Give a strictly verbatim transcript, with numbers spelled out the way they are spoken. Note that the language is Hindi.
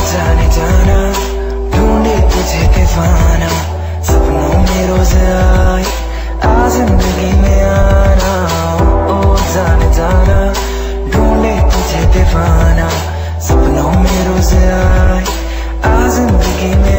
जाने जाना ढूंढे तुझे दीवाना, सपनों में रोज आए आ जिंदगी में आना। ओ जाने जाना ढूंढे तुझे दीवाना, सपनों में रोज आए आ जिंदगी में